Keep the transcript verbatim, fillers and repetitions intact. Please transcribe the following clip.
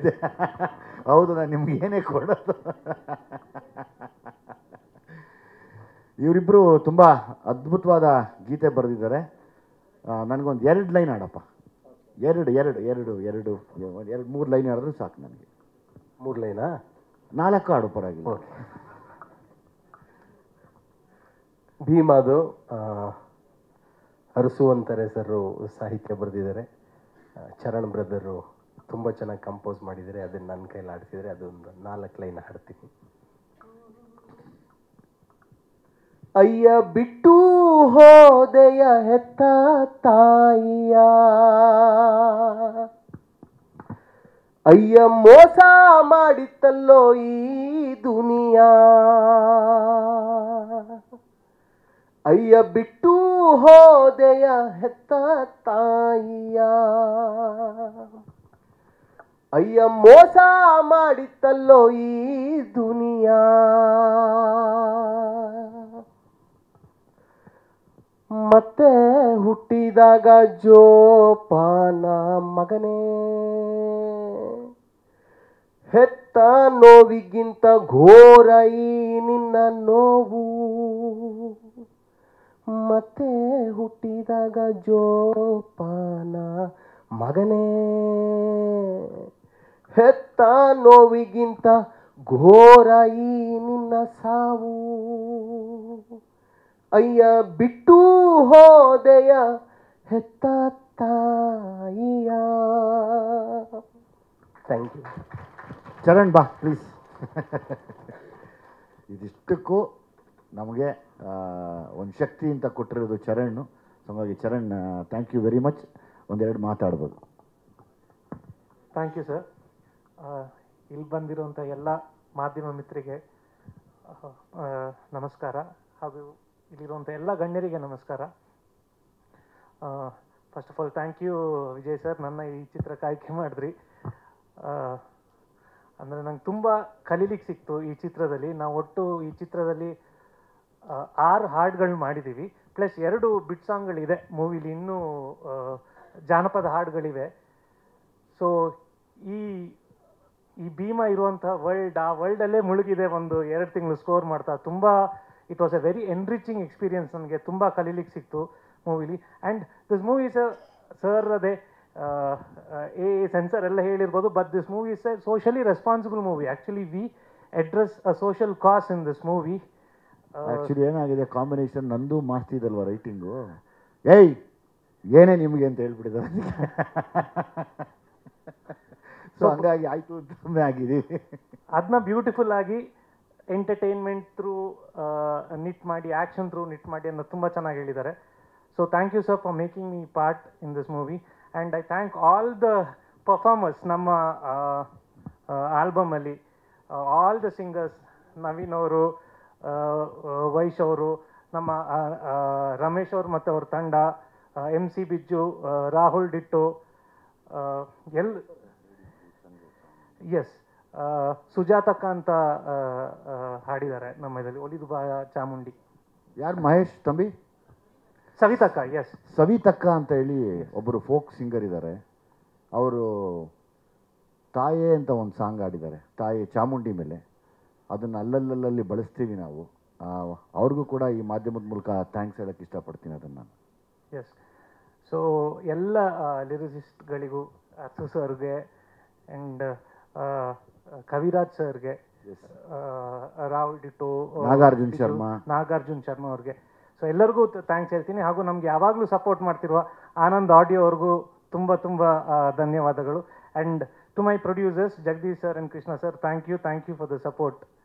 ಹೇಳಿದ್ದೆ. ಹೌದು, ನಾನು ನಿಮ್ಗೆ ಏನೇ ಕೊಡೋದು. ಇವರಿಬ್ಬರು ತುಂಬ ಅದ್ಭುತವಾದ ಗೀತೆ ಬರೆದಿದ್ದಾರೆ. ನನಗೊಂದು ಎರಡು ಲೈನ್ ಆಡಪ್ಪ. ಎರಡು ಎರಡು ಎರಡು ಎರಡು ಎರಡು ಮೂರು ಲೈನ್ ಆಡಿದ್ರೆ ಸಾಕು ನನಗೆ. ಮೂರು ಲೈನಾ? ನಾಲ್ಕು ಆಡು ಪರವಾಗಿಲ್ಲ. ಭೀಮಾದು ಅರಸುವಂತಾರೆ ಸರ್ ಸಾಹಿತ್ಯ ಬರೆದಿದ್ದಾರೆ. ಚರಣ್ ಬ್ರದರು ತುಂಬ ಚೆನ್ನಾಗಿ ಕಂಪೋಸ್ ಮಾಡಿದ್ದಾರೆ. ಅದನ್ನು ನನ್ನ ಕೈಲಿ ಆಡ್ತಿದ್ದಾರೆ. ಅದೊಂದು ನಾಲ್ಕು ಲೈನ್ ಹಾಡ್ತೀನಿ. ಅಯ್ಯ ಬಿಟ್ಟು ಹೋದೆಯ ಹೆತ್ತ ತಾಯಿಯ, ಅಯ್ಯ ಮೋಸ ಮಾಡಿತ್ತಲ್ಲೋ ಈ ದುನಿಯಾ, ಅಯ್ಯ ಬಿಟ್ಟು ಹೋದೆಯ ಹೆತ್ತ ತಾಯಿಯ, ಅಯ್ಯ ಮೋಸ ಮಾಡಿತ್ತಲ್ಲೋ ಈ ದುನಿಯಾ, ಮತ್ತೆ ಹುಟ್ಟಿದಾಗ ಜೋಪಾನ ಮಗನೇ, ಹೆತ್ತ ನೋವಿಗಿಂತ ಘೋರ ಈ ನಿನ್ನ ನೋವು, ಮತ್ತೆ ಹುಟ್ಟಿದಾಗ ಜೋಪಾನ ಮಗನೇ, ಹೆತ್ತ ನೋವಿಗಿಂತ ಘೋರ ಈ ನಿನ್ನ ಸಾವು, ಅಯ್ಯ ಬಿಟ್ಟು ಹೋದೆಯ ಹೆತ್ತ ತಾಯಿಯ. Thank you. ಚರಣ್ ಬಾ ಪ್ಲೀಸ್. ಇದಿಷ್ಟಕ್ಕೂ ನಮಗೆ ಒಂದು ಶಕ್ತಿ ಅಂತ ಕೊಟ್ಟಿರೋದು ಚರಣ್. ಹಾಗಾಗಿ Charan, thank you very much. ಒಂದೆರಡು ಮಾತಾಡ್ಬೋದು. Thank you sir. ಇಲ್ಲಿ ಬಂದಿರುವಂಥ ಎಲ್ಲ ಮಾಧ್ಯಮ ಮಿತ್ರರಿಗೆ ನಮಸ್ಕಾರ, ಹಾಗೂ ಇಲ್ಲಿರುವಂಥ ಎಲ್ಲ ಗಣ್ಯರಿಗೆ ನಮಸ್ಕಾರ. First of all thank you Vijay sir, ನನ್ನ ಈ ಚಿತ್ರಕ್ಕೆ ಆಯ್ಕೆ ಮಾಡಿದ್ರಿ. ಅಂದರೆ ನಂಗೆ ತುಂಬ ಕಲೀಲಿಕ್ಕೆ ಸಿಕ್ತು ಈ ಚಿತ್ರದಲ್ಲಿ. ನಾವು ಒಟ್ಟು ಈ ಚಿತ್ರದಲ್ಲಿ ಆರು ಹಾಡುಗಳು ಮಾಡಿದ್ದೀವಿ, ಪ್ಲಸ್ ಎರಡು ಬಿಟ್ ಸಾಂಗ್ಗಳಿದೆ ಮೂವಿಲಿ, ಇನ್ನೂ ಜಾನಪದ ಹಾಡುಗಳಿವೆ. ಸೊ ಈ ಈ ಭೀಮಾ ಇರುವಂಥ ವರ್ಲ್ಡ್, ಆ ವರ್ಲ್ಡಲ್ಲೇ ಮುಳುಗಿದೆ ಒಂದು ಎರಡು ತಿಂಗಳು ಸ್ಕೋರ್ ಮಾಡ್ತಾ. ತುಂಬ it was a very enriching experience. ನನಗೆ ತುಂಬ ಕಲೀಲಿಕ್ಕೆ ಸಿಕ್ತು ಮೂವಿಲಿ. And this movie is sir ಅದೇ ಎ ಸೆನ್ಸರ್ ಎಲ್ಲ ಹೇಳಿರ್ಬೋದು, but this movie is a socially responsible movie. Actually we address a social cause in this movie. Actually ಏನಾಗಿದೆ, combination ನಂದು ಮಾಸ್ತಿದಲ್ವ ರೈಟಿಂಗು. ಏಯ್ ಏನೇ ನಿಮಗೆ ಅಂತ ಹೇಳ್ಬಿಟ್ಟಿದ್ದಾರೆ. ಸೊ ಹಂಗಾಗಿ ಆಯಿತು ಅಂತ ಆಗಿದ್ದೀವಿ. ಅದನ್ನ ಬ್ಯೂಟಿಫುಲ್ ಆಗಿ ಎಂಟರ್ಟೈನ್ಮೆಂಟ್ ಥ್ರೂ ನಿಟ್ ಮಾಡಿ, ಆ್ಯಕ್ಷನ್ ಥ್ರೂ ನಿಟ್ ಮಾಡಿ ಅನ್ನೋ ತುಂಬ ಚೆನ್ನಾಗಿ ಹೇಳಿದ್ದಾರೆ. So thank you sir for making me part in this movie. And I thank all the performers ನಮ್ಮ ಆಲ್ಬಮಲ್ಲಿ, ಆಲ್ ದ ಸಿಂಗರ್ಸ್, ನವೀನ್ ಅವರು, ವೈಶ್ ಅವರು, ನಮ್ಮ ರಮೇಶ್ ಅವರು ಮತ್ತು ಅವ್ರ ತಂಡ, M C Bijju, Rahul Dito, L S ಸುಜಾತಕ್ಕ ಅಂತ ಹಾಡಿದ್ದಾರೆ ನಮ್ಮ ಇದರಲ್ಲಿ, ಒಲಿದು ಬಾ ಚಾಮುಂಡಿ. ಯಾರು? ಮಹೇಶ್ ತಂಬಿ, ಸವಿತಕ್ಕ. ಎಸ್, ಸವಿತಕ್ಕ ಅಂತ ಹೇಳಿ ಒಬ್ಬರು ಫೋಕ್ ಸಿಂಗರ್ ಇದ್ದಾರೆ. ಅವರು ತಾಯೇ ಅಂತ ಒಂದು ಸಾಂಗ್ ಆಡಿದ್ದಾರೆ, ತಾಯೇ ಚಾಮುಂಡಿ ಮೇಲೆ. ಅದನ್ನು ಅಲ್ಲಲ್ಲಲ್ಲಿ ಬಳಸ್ತೀವಿ ನಾವು. ಅವ್ರಿಗೂ ಕೂಡ ಈ ಮಾಧ್ಯಮದ ಮೂಲಕ ಥ್ಯಾಂಕ್ಸ್ ಹೇಳೋಕ್ಕೆ ಇಷ್ಟಪಡ್ತೀನಿ ಅದನ್ನು ನಾನು. ಎಸ್. ಸೊ ಎಲ್ಲ ಲಿರಿಸಿಸ್ಟ್ಗಳಿಗೂ, ಅರ್ಸು ಸರ್ಗೆ ಆ್ಯಂಡ್ ಕವಿರಾಜ್ ಸರ್ಗೆ, ರಾಹುಲ್ ಡಿಟೋ, ನಾಗಾರ್ಜುನ್ ಶರ್ಮಾ ನಾಗಾರ್ಜುನ್ ಶರ್ಮಾ ಅವ್ರಿಗೆ, ಸೊ ಎಲ್ಲರಿಗೂ ಥ್ಯಾಂಕ್ಸ್ ಹೇಳ್ತೀನಿ. ಹಾಗೂ ನಮ್ಗೆ ಯಾವಾಗಲೂ ಸಪೋರ್ಟ್ ಮಾಡ್ತಿರುವ ಆನಂದ್ ಆಡಿಯೋ ಅವ್ರಿಗೂ ತುಂಬ ತುಂಬ ಧನ್ಯವಾದಗಳು. And to my producers Jagadish sir and Krishna sir, thank you thank you for the support.